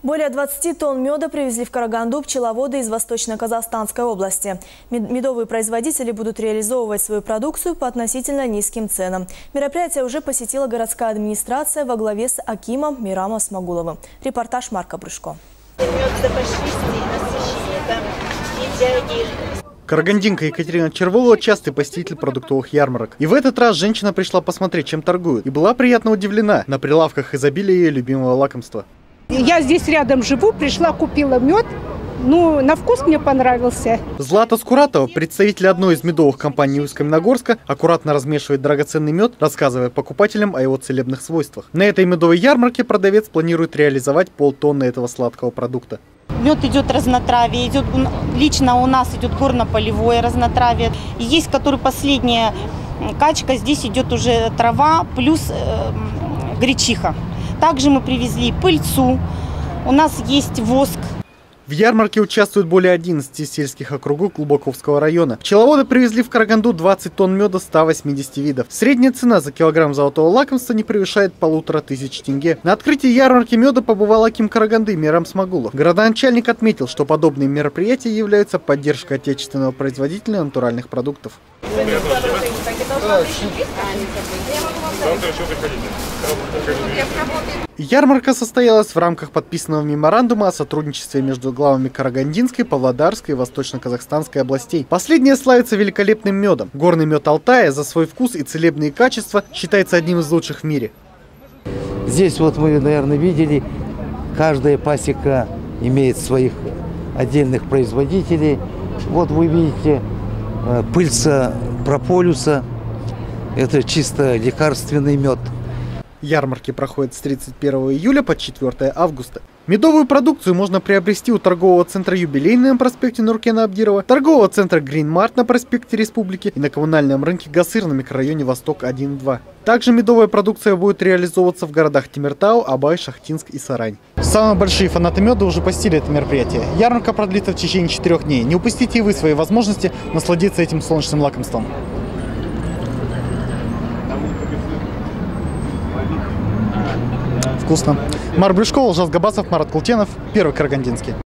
Более 20 тонн меда привезли в Караганду пчеловоды из Восточно-Казахстанской области. Медовые производители будут реализовывать свою продукцию по относительно низким ценам. Мероприятие уже посетила городская администрация во главе с акимом Мирамом Смагуловым. Репортаж Марка Брюшко. Карагандинка Екатерина Черволова – частый посетитель продуктовых ярмарок. И в этот раз женщина пришла посмотреть, чем торгуют. И была приятно удивлена. На прилавках изобилие ее любимого лакомства. Я здесь рядом живу, пришла, купила мед. Ну, на вкус мне понравился. Злата Скуратова, представитель одной из медовых компаний Усть-Каменогорска, аккуратно размешивает драгоценный мед, рассказывая покупателям о его целебных свойствах. На этой медовой ярмарке продавец планирует реализовать полтонны этого сладкого продукта. Мед идет разнотравие, лично у нас идет горно-полевое разнотравие. И есть, который последняя качка, здесь идет уже трава плюс гречиха. Также мы привезли пыльцу, у нас есть воск. В ярмарке участвуют более 11 сельских округов Глубоковского района. Пчеловоды привезли в Караганду 20 тонн меда 180 видов. Средняя цена за килограмм золотого лакомства не превышает 1500 тенге. На открытии ярмарки меда побывал аким Караганды Мирам Смагулов. Городоначальник отметил, что подобные мероприятия являются поддержкой отечественного производителя натуральных продуктов. Ярмарка состоялась в рамках подписанного меморандума о сотрудничестве между главами Карагандинской, Павлодарской и Восточно-Казахстанской областей. Последняя славится великолепным медом. Горный мед Алтая за свой вкус и целебные качества считается одним из лучших в мире. Здесь вот мы, наверное, видели, каждая пасека имеет своих отдельных производителей. Вот вы видите пыльца прополиса. Это чисто лекарственный мед. Ярмарки проходят с 31 июля по 4 августа. Медовую продукцию можно приобрести у торгового центра «Юбилейный» на проспекте Нуркена Абдирова, торгового центра «Грин-Март» на проспекте Республики и на коммунальном рынке «Гасыр» на микрорайоне Восток 1 и 2. Также медовая продукция будет реализовываться в городах Темиртау, Абай, Шахтинск и Сарань. Самые большие фанаты меда уже посетили это мероприятие. Ярмарка продлится в течение 4 дней. Не упустите и вы свои возможности насладиться этим солнечным лакомством. Вкусно. Марк Брюшко, Ужас Габасов, Марат Култенов, Первый Карагандинский.